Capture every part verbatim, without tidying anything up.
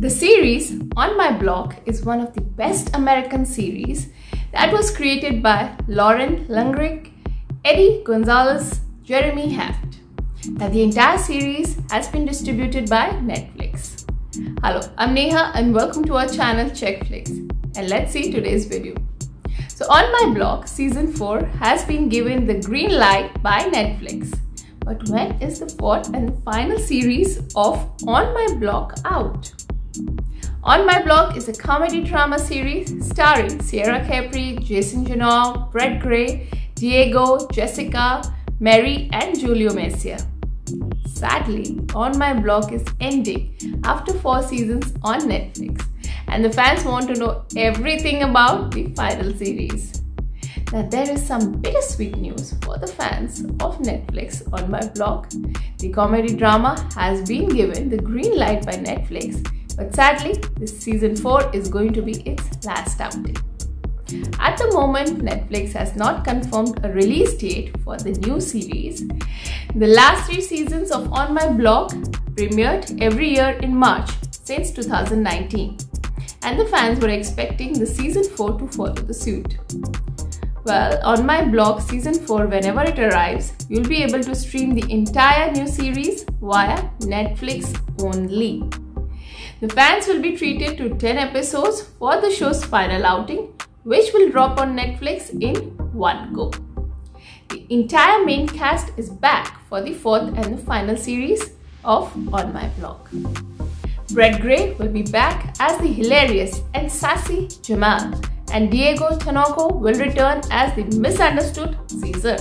The series On My Block is one of the best American series that was created by Lauren Lungrick, Eddie Gonzalez, Jeremy Haft. Now, the entire series has been distributed by Netflix. Hello, I'm Neha and welcome to our channel Checkflix. And let's see today's video. So On My Block Season four has been given the green light by Netflix. But when is the fourth and final series of On My Block out? On My Block is a comedy drama series starring Sierra Capri, Jason Junow, Brett Gray, Diego, Jessica, Mary and Julio Messier. Sadly, On My Block is ending after four seasons on Netflix and the fans want to know everything about the final series. Now there is some bittersweet news for the fans of Netflix On My Block. The comedy drama has been given the green light by Netflix, but sadly this season four is going to be its last outing. At the moment, Netflix has not confirmed a release date for the new series. The last three seasons of On My Block premiered every year in March since two thousand nineteen, and the fans were expecting the season four to follow the suit. Well, On My Block Season four, whenever it arrives, you'll be able to stream the entire new series via Netflix only. The fans will be treated to ten episodes for the show's final outing, which will drop on Netflix in one go. The entire main cast is back for the fourth and the final series of On My Block. Brett Gray will be back as the hilarious and sassy Jamal, and Diego Tinoco will return as the misunderstood Caesar.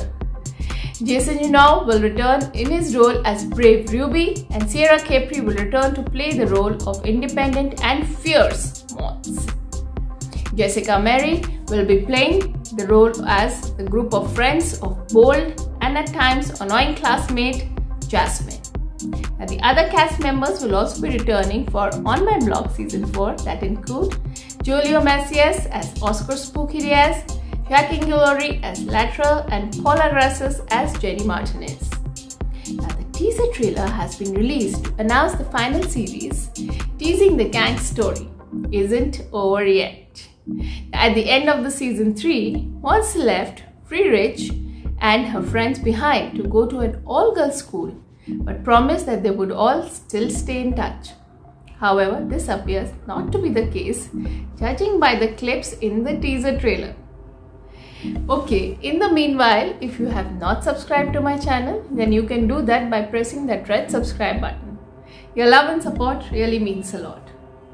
Jason Junow will return in his role as brave Ruby, and Sierra Capri will return to play the role of independent and fierce Mons. Jessica Mary will be playing the role as the group of friends of bold and at times annoying classmate Jasmine. And the other cast members will also be returning for On My Block Season four, that include Julio Messier as Oscar Spooky Diaz, Jackie Guillory as Lateral, and Paula Graces as Jenny Martinez. Now, the teaser trailer has been released to announce the final series, teasing the gang's story isn't over yet. At the end of the season three, Mons left Free Rich and her friends behind to go to an all-girls school, but promised that they would all still stay in touch. However, this appears not to be the case, judging by the clips in the teaser trailer. Okay, in the meanwhile, if you have not subscribed to my channel, then you can do that by pressing that red subscribe button. Your love and support really means a lot.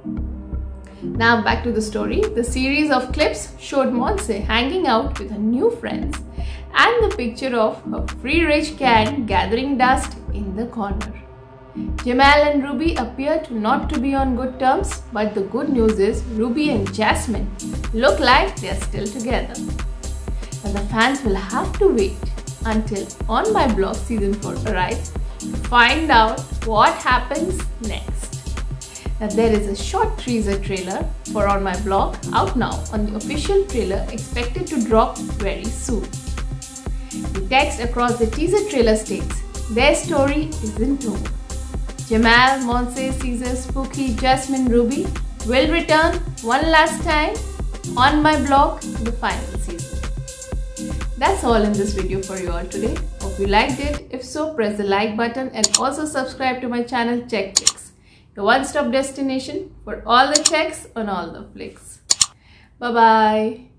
Now back to the story. The series of clips showed Monse hanging out with her new friends and the picture of her Free Rich gang gathering dust in the corner. Jamal and Ruby appear to not to be on good terms, but the good news is Ruby and Jasmine look like they are still together. And the fans will have to wait until On My Block Season four arrives to find out what happens next. Now, there is a short teaser trailer for On My Block out now on the official trailer, expected to drop very soon. The text across the teaser trailer states, "Their story isn't over. Jamal, Monse, Caesar, Spooky, Jasmine, Ruby will return one last time On My Block to the final season." That's all in this video for you all today. Hope you liked it. If so, press the like button and also subscribe to my channel Checkflix, your one-stop destination for all the checks on all the flicks. Bye bye.